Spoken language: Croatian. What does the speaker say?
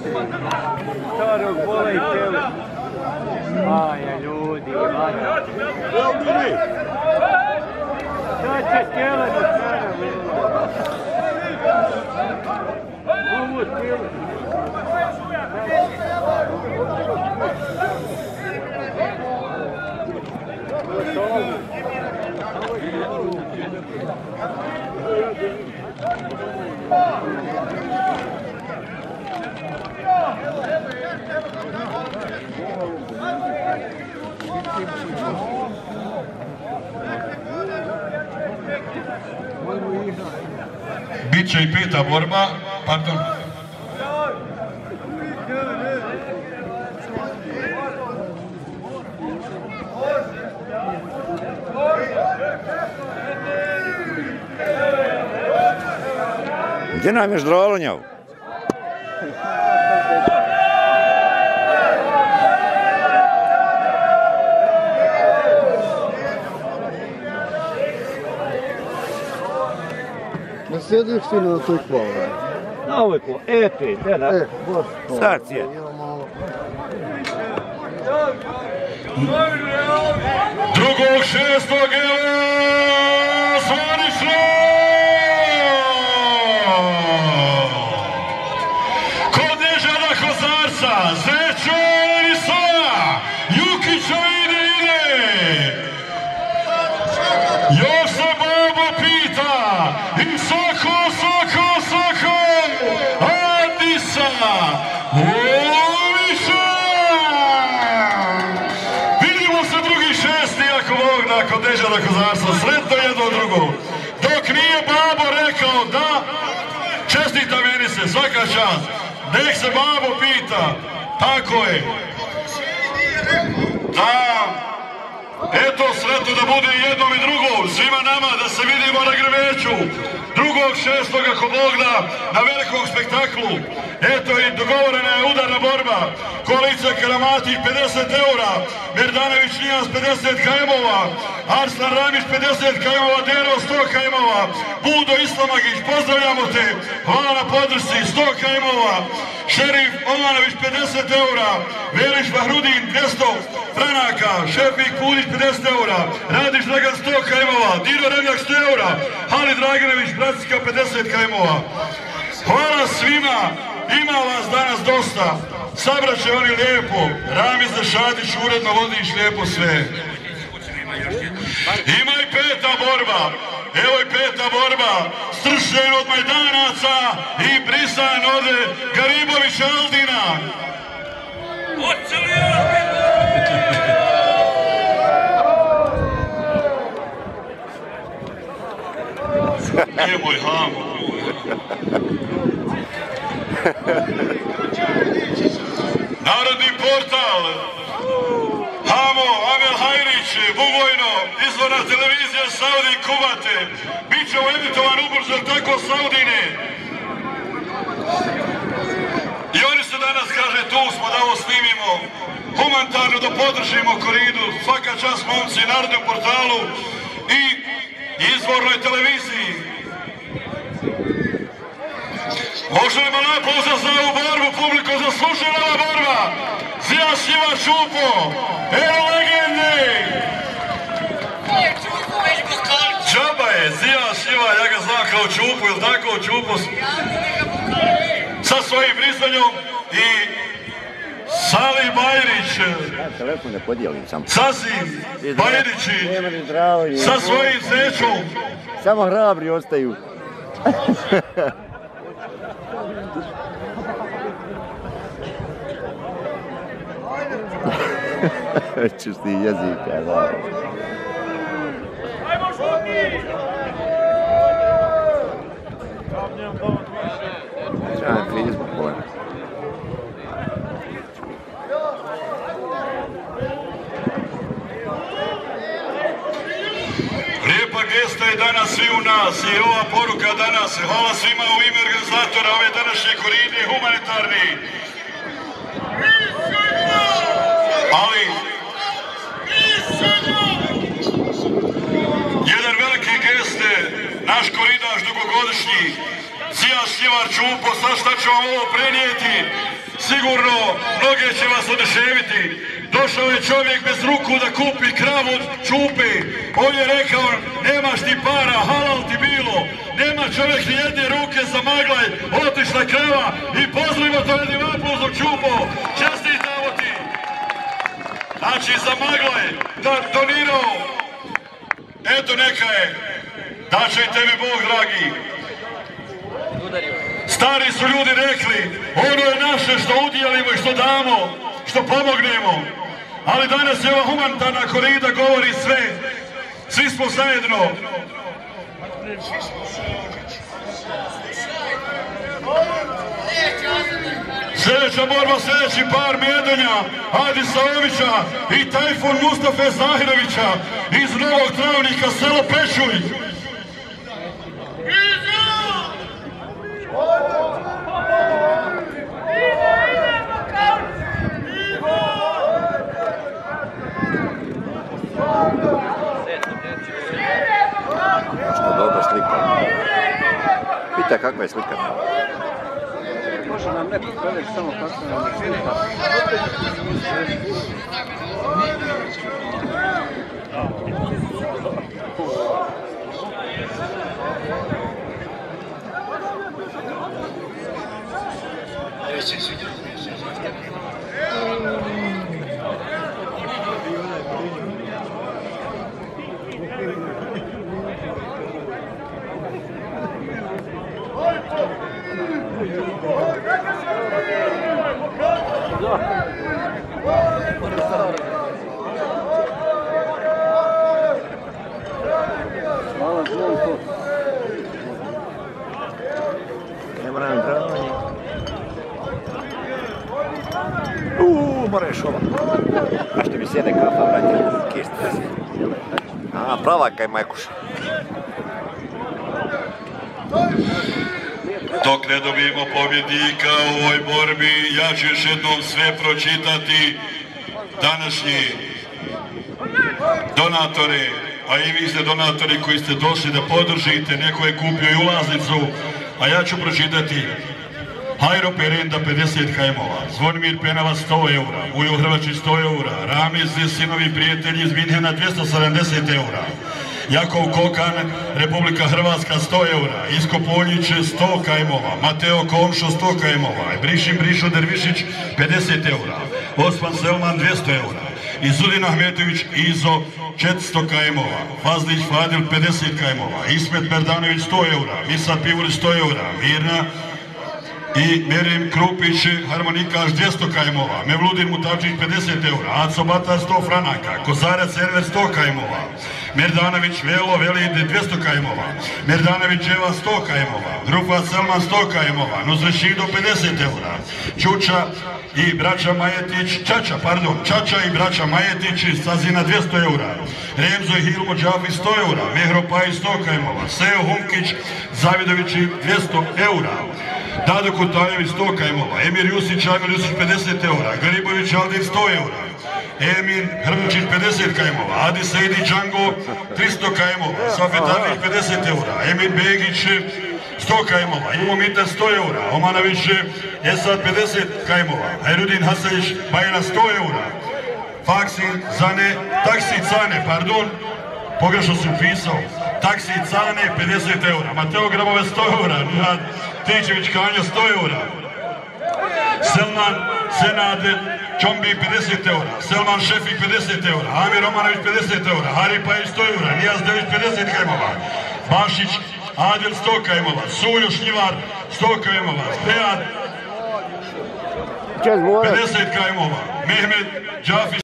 Starog bola i tele. Maja, ljudi, Maja. Šta će tele do strana, ovo tele. Biće i peta borba, pardon. Gdje nam je Ždralonjav? Ne sjediš ti na toj kvalu? Na ovoj kvalu, epi, da. Sad sjedi. Drugog šestog zvanično! Kod Nežana Kozarca, Zečo i Soja, Jukića ide! Još se babo pita i Soko, Adisa, Oviša! Vidimo se drugi šesti, ako Bog, nakon Nežana Kozarca, sretno jedno drugo. Dok nije babo rekao da, čestita meni se, svaka čast. Nek se babo pita, tako je. Da, eto sretno da bude jednom i drugom, svima nama da se vidimo na Grmeću. 2.6. ako Bog da, na velikom spektaklu. Eto i dogovorena je udarna borba. Koalicija Karamati 50 eura, Berdanović Nijans 50 km-ova, Arslan Ramić 50 km-ova, Dero 100 km-ova, Budo Islamagić, pozdravljamo te, hvala na podršci, 100 km-ova, Šerif Omanović 50 eura, Veliš Bahrudin 200 franaka, Šefik Pudić 50 eura, Radiš Dragan 100 km-ova, Dino Remljak 100 eura, Halid Draganović Bratska 50 km-ova. Hvala svima, ima vas danas dosta, sabrat će oni lijepo, Ramiz Dešadić uredno vodiš lijepo sve. Ima i peta borba, evo i peta borba, Stršljen od Majdanaca i Brisan od Garibovića Aldina. Nemoj Hamo. Narodni portal Hamo, Amel Hajrić, Bugojno, izvorna televizija Saudi Kubate. Biće emitovan ubrzo tako Saudine. I oni se danas kaže tu smo da ovo snimimo. Humanitarno da podržimo koridu. Svaka čast momci, Narodnom portalu i izvornoj televiziji. Možemo napouza za ovu borbu, publiku zaslužila ova borba. Zija Šiva Čupo, evo legende. Džaba je, Zija Šiva, ja ga znam kao Čupu, ili tako Čupo? Sa svojim brisanjom i Sali Bajrić. Telefon ne podijelim sam. Sasvim Bajrići sa svojim Zečom. Samo hrabri ostaju. Čuš ti jezika, da. Čajem Facebook pojma. Lijepa gesta je danas svi u nas i ova poruka danas. Hvala svima u ime organizatora ove današnje koride humanitarni. Ali jedan veliki gest je naš koridaš dugogodišnji Zija Šljivar Čupo, sad šta ću vam ovo prenijeti. sigurno mnoge će vas oduševiti. Došao je čovjek bez ruku da kupi kravu od Čupe. On je rekao, nemaš ti para, halal ti bilo. Nema čovjek ni jedne ruke za Maglaj, otišla krava i pozdravimo to jednim aplauzom Čupo. Čestitamo ti. Znači za Maglaj da donirao. Eto neka je. Da će i tebi Bog dragi. Stari su ljudi rekli, ono je naše što udjelimo i što damo, što pomognemo. Ali danas je ova humanitarna korida govori sve. Svi smo zajedno. Sljedeća borba, sljedeći par Mjedenja, Adisa Ovića i Tajfun Mustafe Zahirovića iz Novog Travnika, selo Pešuj. Što dobra slika. Pita kakva je slika. Može nam neko preveći samo kako nam je slika. Hvala Zvonko. Nema nam dranje. Moraš ova. A što mi sjede kafa, brate? Kista. A, prava kaj majkuša. Dok ne dobijemo pobjednika u ovoj borbi, ja ću još jednom sve pročitati. Današnji donatori, a i vi ste donatori koji ste došli da podržite, neko je kupio i ulaznicu, a ja ću pročitati. Hajro Perenda 50 kajmova, Zvonimir Penava 100 eura, Ujo Hrvačić 100 eura, Ramiz sinovi prijatelji iz Minhena 270 eura, Jakov Kokan, Republika Hrvatska 100 eura, Isko Poljić 100 kajmova, Mateo Komšo 100 kajmova, Brišim Brišo Dervišić 50 eura, Osman Selman 200 eura, Izudin Ahmetović Izo 400 kajmova, Fazlić Fadil 50 kajmova, Ismet Berdanović 100 eura, Misar Pivurić 100 eura, Mirna i Merim Krupić, harmonikaš 200 kajmova, Mevludin Mutavčić 50 eura, Aco Batar 100 franaka, Kozarac Server 100 kajmova, Merdanović Velo Velid 200 kajmova, Merdanović Eva 100 kajmova, Grupa Selman 100 kajmova, Nuzrešido 50 eura, Čuča i braća Majetić, Čača i braća Majetić iz Sazina 200 eura, Remzo i Hilmo Džafi 100 eura, Mehro Paj 100 kajmova, Seo Humkić, Zavidović 200 eura, Dado Kutaljević 100 kajmova, Emir Jusić, Amir Jusić 50 eura, Garibović Aldin 100 eura, Emin Hrvačić 50 kajmova, Adi Sejdi Džango 300 kajmova, Safet Adlić 50 eura, Emin Begić 100 kajmova, Imo Mitar 100 eura, Omanović Esad 50 kajmova, Erudin Hasajić Bajena 100 eura, Taksi Cane, pogrešno sam pisao, Taksi Cane 50 eura, Mateo Grabove 100 eura, Nihad Tičević Kanja 100 eura, Selman Senad Čombi 50 eura, Selman Šefik 50 eura, Amir Romanović 50 eura, Hari Pajić 100 eura, Nijaz Dević 50 kajmova, Bašić Adil 100 kajmova, Suljo Šljivar 100 kajmova, Pejad 50 kajmova, Mehmed Džafić